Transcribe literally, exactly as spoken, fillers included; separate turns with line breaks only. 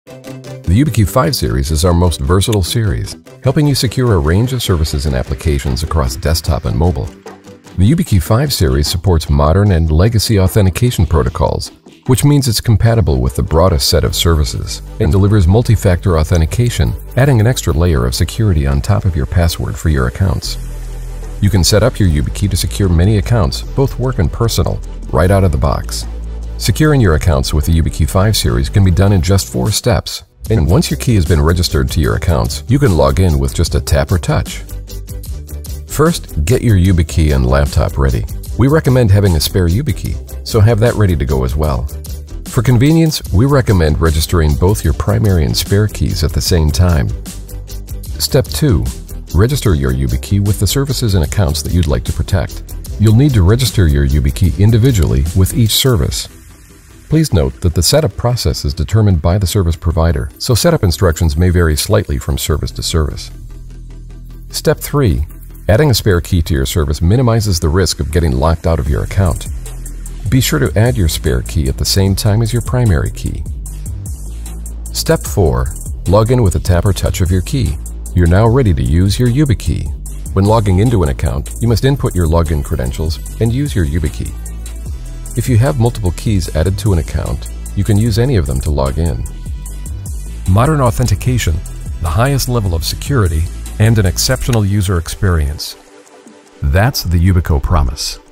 The YubiKey five series is our most versatile series, helping you secure a range of services and applications across desktop and mobile. The YubiKey five series supports modern and legacy authentication protocols, which means it's compatible with the broadest set of services and delivers multi-factor authentication, adding an extra layer of security on top of your password for your accounts. You can set up your YubiKey to secure many accounts, both work and personal, right out of the box. Securing your accounts with the YubiKey five series can be done in just four steps, and once your key has been registered to your accounts, you can log in with just a tap or touch. First, get your YubiKey and laptop ready. We recommend having a spare YubiKey, so have that ready to go as well. For convenience, we recommend registering both your primary and spare keys at the same time. Step two. Register your YubiKey with the services and accounts that you'd like to protect. You'll need to register your YubiKey individually with each service. Please note that the setup process is determined by the service provider, so setup instructions may vary slightly from service to service. Step three. Adding a spare key to your service minimizes the risk of getting locked out of your account. Be sure to add your spare key at the same time as your primary key. Step four. Log in with a tap or touch of your key. You're now ready to use your YubiKey. When logging into an account, you must input your login credentials and use your YubiKey. If you have multiple keys added to an account, you can use any of them to log in.
Modern authentication, the highest level of security, and an exceptional user experience. That's the Yubico promise.